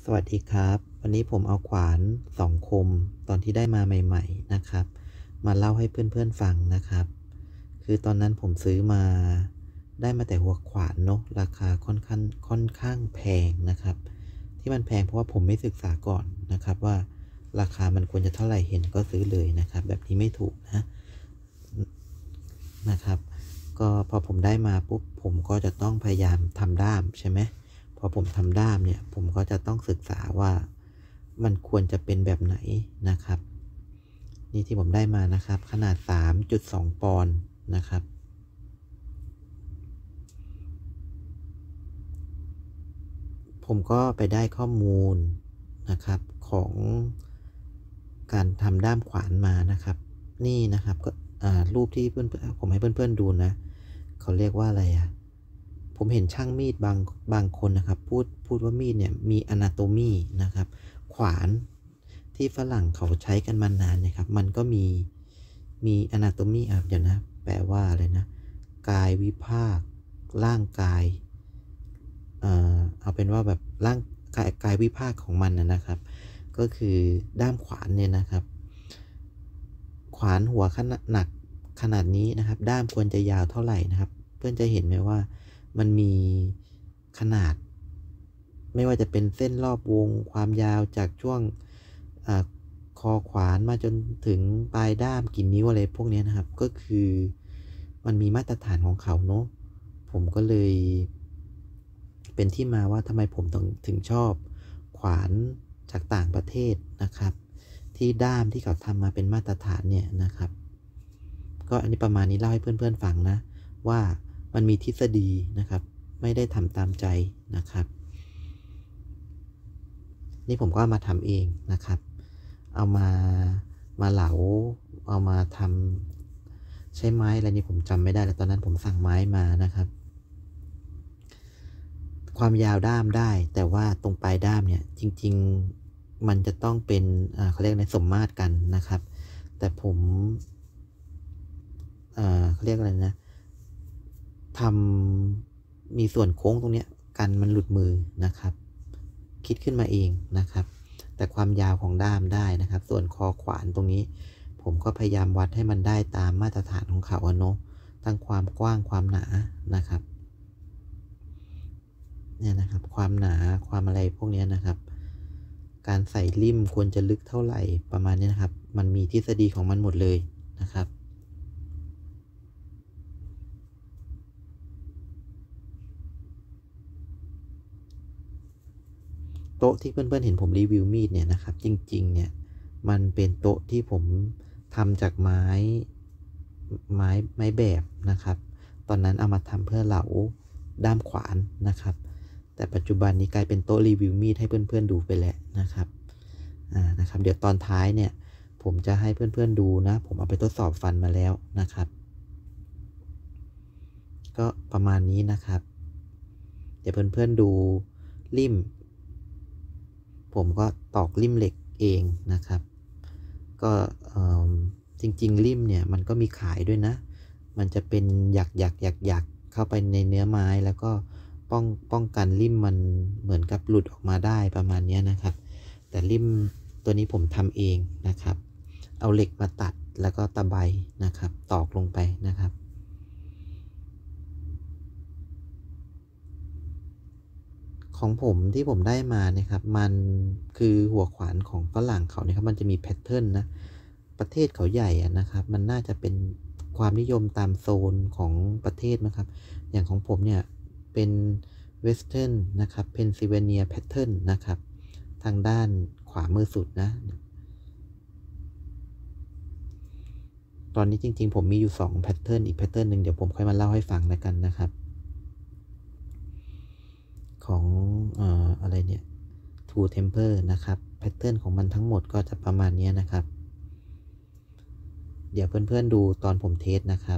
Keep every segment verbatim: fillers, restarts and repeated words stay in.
สวัสดีครับวันนี้ผมเอาขวานสองคมตอนที่ได้มาใหม่ๆนะครับมาเล่าให้เพื่อนๆฟังนะครับคือตอนนั้นผมซื้อมาได้มาแต่หัวขวานเนาะราคาค่อนข้างค่อนข้างแพงนะครับที่มันแพงเพราะว่าผมไม่ศึกษาก่อนนะครับว่าราคามันควรจะเท่าไหร่เห็นก็ซื้อเลยนะครับแบบนี้ไม่ถูกนะนะครับก็พอผมได้มาปุ๊บผมก็จะต้องพยายามทำด้ามใช่ไหมพอผมทำด้ามเนี่ยผมก็จะต้องศึกษาว่ามันควรจะเป็นแบบไหนนะครับนี่ที่ผมได้มานะครับขนาด สามจุดสอง ปอนด์นะครับผมก็ไปได้ข้อมูลนะครับของการทำด้ามขวานมานะครับนี่นะครับก็รูปที่เพื่อนผมให้เพื่อนๆดูนะเขาเรียกว่าอะไรอะผมเห็นช่างมีดบางบางคนนะครับพูดพูดว่ามีดเนี่ยมีอนาโตมีนะครับขวานที่ฝรั่งเขาใช้กันมานานนะครับมันก็มีมีอนาโตมีอ่ะเดี๋ยวนะแปลว่าอะไรนะกายวิภาคร่างกายเอ่อเอาเป็นว่าแบบร่างกายกายวิภาคของมันนะครับก็คือด้ามขวานเนี่ยนะครับขวานหัวขนาดหนักขนาดนี้นะครับด้ามควรจะยาวเท่าไหร่นะครับเพื่อนจะเห็นไหมว่ามันมีขนาดไม่ว่าจะเป็นเส้นรอบวงความยาวจากช่วงคอขวานมาจนถึงปลายด้ามกี่นิ้วอะไรพวกนี้นะครับก็คือมันมีมาตรฐานของเขาเนาะผมก็เลยเป็นที่มาว่าทำไมผมต้องถึงชอบขวานจากต่างประเทศนะครับที่ด้ามที่เขาทำมาเป็นมาตรฐานเนี่ยนะครับก็อันนี้ประมาณนี้เล่าให้เพื่อนๆฟังนะว่ามันมีทฤษฎีนะครับไม่ได้ทำตามใจนะครับนี่ผมก็มาทำเองนะครับเอามามาเหลาเอามาทำใช้ไม้อะไรนี่ผมจำไม่ได้แล้วตอนนั้นผมสั่งไม้มานะครับความยาวด้ามได้แต่ว่าตรงปลายด้ามเนี่ยจริงๆมันจะต้องเป็นเขาเรียกในสมมาตรกันนะครับแต่ผมเขาเรียกอะไรนะทำมีส่วนโค้งตรงนี้กันมันหลุดมือนะครับคิดขึ้นมาเองนะครับแต่ความยาวของด้ามได้นะครับส่วนคอขวานตรงนี้ผมก็พยายามวัดให้มันได้ตามมาตรฐานของเขาอะเนาะทั้งความกว้างความหนานะครับเนี่ยนะครับความหนาความอะไรพวกนี้นะครับการใส่ลิ่มควรจะลึกเท่าไหร่ประมาณนี้นะครับมันมีทฤษฎีของมันหมดเลยนะครับโต๊ะที่เพื่อนๆเห็นผมรีวิวมีดเนี่ยนะครับจริงๆเนี่ยมันเป็นโต๊ะที่ผมทำจากไม้ไม้ไม้แบบนะครับตอนนั้นเอามาทำเพื่อเหลาด้ามขวานนะครับแต่ปัจจุบันนี้กลายเป็นโต๊ะรีวิวมีดให้เพื่อนๆดูไปแล้วนะครับอ่านะครับเดี๋ยวตอนท้ายเนี่ยผมจะให้เพื่อนๆดูนะผมเอาไปทดสอบฟันมาแล้วนะครับก็ประมาณนี้นะครับเดี๋ยวเพื่อนๆดูลิ่มผมก็ตอกลิ่มเหล็กเองนะครับก็จริงๆลิ่มเนี่ยมันก็มีขายด้วยนะมันจะเป็นหยักหยักหยักหยักเข้าไปในเนื้อไม้แล้วก็ป้องป้องกันลิ่มมันเหมือนกับหลุดออกมาได้ประมาณนี้นะครับแต่ลิ่มตัวนี้ผมทำเองนะครับเอาเหล็กมาตัดแล้วก็ตะไบนะครับตอกลงไปนะครับของผมที่ผมได้มาเนี่ยครับมันคือหัวขวานของฝรั่งเขาเนี่ยครับมันจะมีแพทเทิร์นนะประเทศเขาใหญ่นะครับมันน่าจะเป็นความนิยมตามโซนของประเทศนะครับอย่างของผมเนี่ยเป็นเวสเทิร์นนะครับเพนซิลเวเนียแพทเทิร์นนะครับทางด้านขวามือสุดนะตอนนี้จริงๆผมมีอยู่สองแพทเทิร์นอีกแพทเทิร์นหนึ่งเดี๋ยวผมค่อยมาเล่าให้ฟังแล้วกันนะครับของเอ่ออะไรเนี่ย Two Temper นะครับแพทเทิร์นของมันทั้งหมดก็จะประมาณนี้นะครับเดี๋ยวเพื่อนๆดูตอนผมเทสนะครับ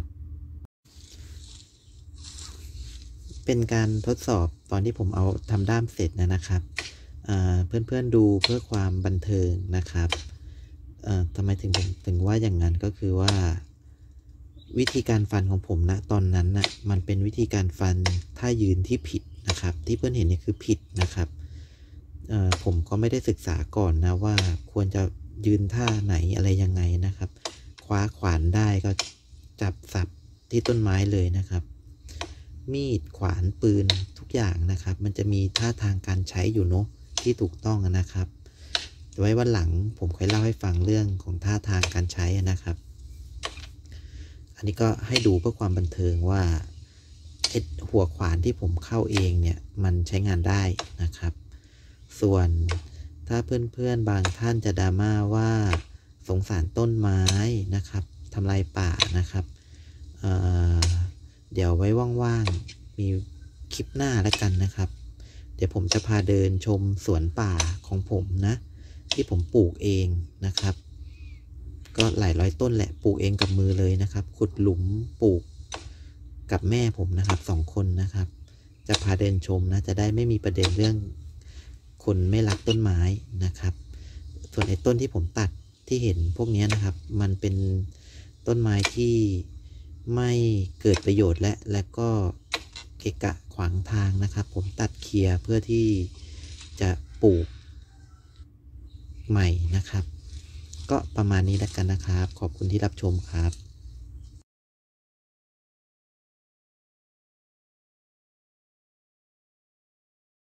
เป็นการทดสอบตอนที่ผมเอาทำด้ามเสร็จนะนะครับเพื่อนๆดูเพื่อความบันเทิงนะครับทำไมถึงผมถึงว่าอย่างนั้นก็คือว่าวิธีการฟันของผมนะตอนนั้นนะมันเป็นวิธีการฟันท่ายืนที่ผิดนะครับที่เพื่อนเห็นเนี่ยคือผิดนะครับเอ่อผมก็ไม่ได้ศึกษาก่อนนะว่าควรจะยืนท่าไหนอะไรยังไงนะครับคว้าขวานได้ก็จับสับที่ต้นไม้เลยนะครับมีดขวานปืนทุกอย่างนะครับมันจะมีท่าทางการใช้อยู่เนาะที่ถูกต้องนะครับไว้วันหลังผมค่อยเล่าให้ฟังเรื่องของท่าทางการใช้นะครับอันนี้ก็ให้ดูเพื่อความบันเทิงว่าหัวขวานที่ผมเข้าเองเนี่ยมันใช้งานได้นะครับส่วนถ้าเพื่อนๆบางท่านจะดราม่าว่าสงสารต้นไม้นะครับทำลายป่านะครับเเดี๋ยวไว้ว่างๆมีคลิปหน้าแล้วกันนะครับเดี๋ยวผมจะพาเดินชมสวนป่าของผมนะที่ผมปลูกเองนะครับก็หลายร้อยต้นแหละปลูกเองกับมือเลยนะครับขุดหลุมปลูกกับแม่ผมนะครับสองคนนะครับจะพาเดินชมนะจะได้ไม่มีประเด็นเรื่องคนไม่รักต้นไม้นะครับส่วนไอ้ต้นที่ผมตัดที่เห็นพวกนี้นะครับมันเป็นต้นไม้ที่ไม่เกิดประโยชน์และและก็เกะกะขวางทางนะครับผมตัดเคลียร์เพื่อที่จะปลูกใหม่นะครับก็ประมาณนี้แล้วกันนะครับขอบคุณที่รับชมครับ